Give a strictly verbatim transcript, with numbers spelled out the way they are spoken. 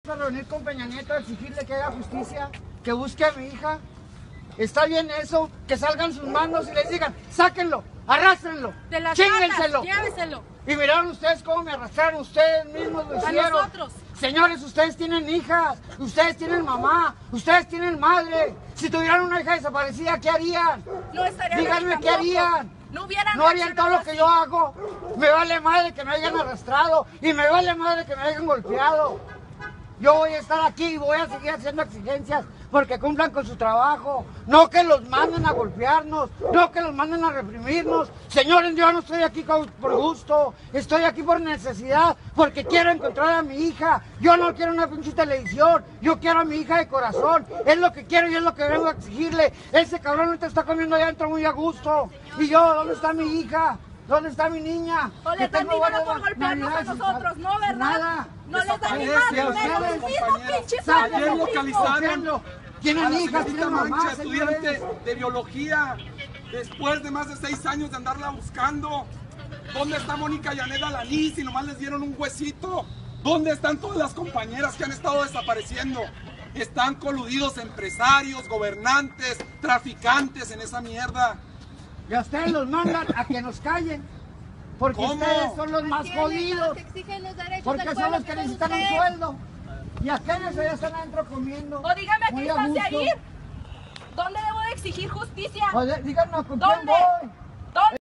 A reunir con Peña Nieto a exigirle que haga justicia, que busque a mi hija. ¿Está bien eso? Que salgan sus manos y les digan, sáquenlo, arrástrenlo, chíngenselo. Lléveselo. Y miraron ustedes cómo me arrastraron, ustedes mismos lo hicieron. A nosotros. Señores, ustedes tienen hijas, ustedes tienen mamá, ustedes tienen madre. Si tuvieran una hija desaparecida, ¿qué harían? No estarían. Díganme qué harían. No hubieran. No harían todo lo que yo hago. Me vale madre que me hayan arrastrado y me vale madre que me hayan golpeado. Yo voy a estar aquí y voy a seguir haciendo exigencias porque cumplan con su trabajo. No que los manden a golpearnos, no que los manden a reprimirnos. Señores, yo no estoy aquí por gusto, estoy aquí por necesidad, porque quiero encontrar a mi hija. Yo no quiero una pinche televisión, yo quiero a mi hija de corazón. Es lo que quiero y es lo que vengo a exigirle. Ese cabrón ahorita está comiendo allá adentro muy a gusto. Y yo, ¿dónde está mi hija? ¿Dónde está mi niña? O les dan dinero por golpearnos a nosotros, ¿no, verdad? Nada. No les dan ni Desaparece, más, ustedes, menos los mismos pinches ¿saben? años, Ayer los localizaron mismos. Tienen a la hijas, señorita tienen mamá, Mancha, estudiante señores. de biología, después de más de seis años de andarla buscando. ¿Dónde está Mónica Llaneda Laní si nomás les dieron un huesito? ¿Dónde están todas las compañeras que han estado desapareciendo? Están coludidos empresarios, gobernantes, traficantes en esa mierda. Y a ustedes los mandan a que nos callen. Porque ¿Cómo? ustedes son los más jodidos. Porque son los que necesitan un sueldo. Y aquellos ya están adentro comiendo. O dígame a qué muy a distancia gusto. ir. ¿Dónde debo de exigir justicia? O de- díganos con quién ¿Dónde? voy. ¿Dónde?